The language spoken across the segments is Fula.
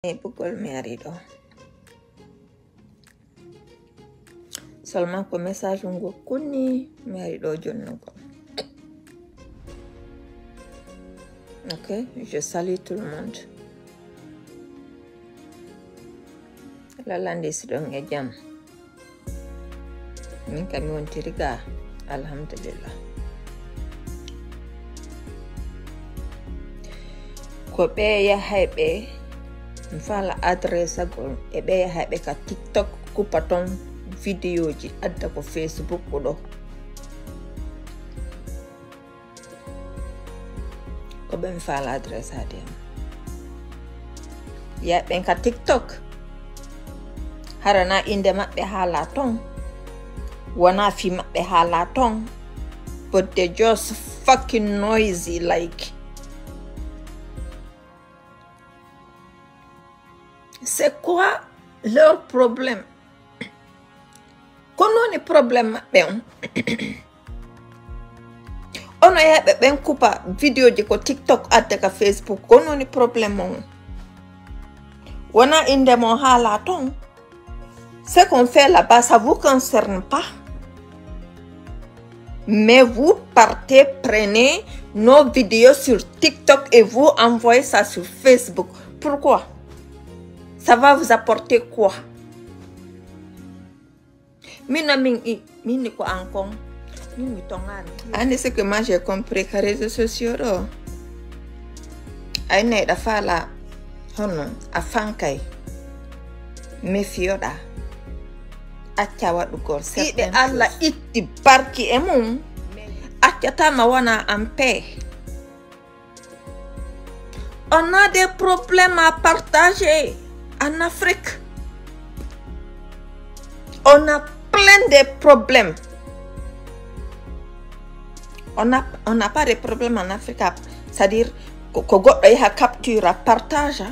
Pukul marido. Seulement comme message on go kuni marido jonno. Ok, je salue tout le monde. La lande si don e jam. Min kam won tiriga alhamdulillah. Ko be ya haybe mfala adresse go e be ya haybe ka TikTok ku paton video ji adda ko Facebook do. Ko be mfala adresse adem. Ya ben ka TikTok harana inde mabbe hala ton wana fi mabbe hala ton, but they just fucking noisy like. C'est quoi leur problème? Kono ni problème mabbe ono yabe ben kupa video ji ko TikTok adde ka Facebook kono ni problème on wana inde mo hala ton. Ce qu'on fait là-bas, ça ne vous concerne pas. Mais vous partez, prenez nos vidéos sur TikTok et vous envoyez ça sur Facebook. Pourquoi? Ça va vous apporter quoi? C'est que moi j'ai compris que les réseaux sociaux, aïe da fala, hono, afankai, mefioda. Acca waɗugol seɗɗe Allah itti barki e mum accatama wana en paix. On a des problèmes à partager en Afrique. On a plein de problèmes. On n'a pas de problèmes en Afrique. C'est-à-dire que goɗɗo yaha capture à partage.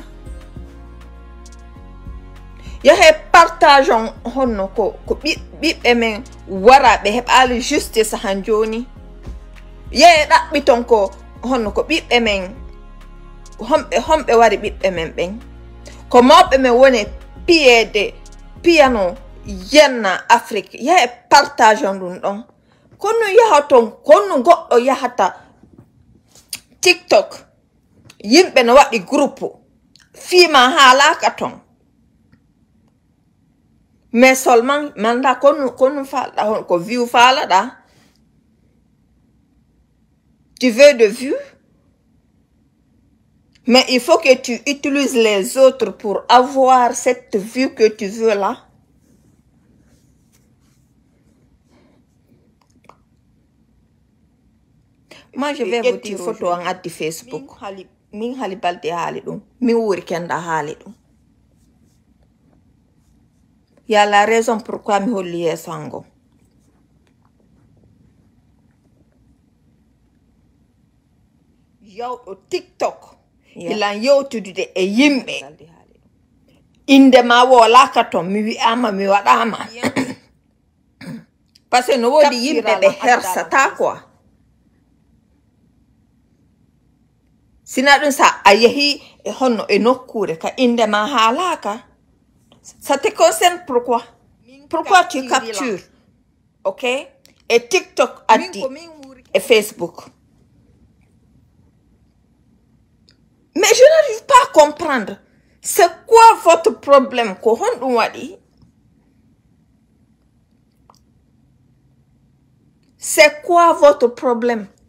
Yahe partageons honno ko bibbe men warabe hebali justice hanjoni. Ye dabbiton ko honno ko bibbe men hombe wari bibbe men ben. Ko mabbe men woni piano yenna Afrique. Yahe partageons dun don. Kono yahaton kono goddo yahata TikTok. Yimbe no wadi groupe. Fima halaka ton. Mais seulement, manda qu'on fala, qu'on view fala da. Tu veux de vue? Mais il faut que tu utilises les autres pour avoir cette vue que tu veux là. Moi, je vais vous dire photo en atti Facebook. Min halibalde halidum. Mi wurkenda halidum. Il y a la raison pourquoi je suis sango. Yo TikTok. Il a yo to do the yimbe. Inde ma wala kato mi ama mi wadama. Parce que no wodi yimbe be hersa ta quoi. Sina dun sa ayehi e honno e nokkure ka inde ma halaka. Ça te concerne pourquoi? Pourquoi tu captures? Ok? Et TikTok a dit. Et Facebook. Mais je n'arrive pas à comprendre. C'est quoi votre problème? C'est quoi votre problème?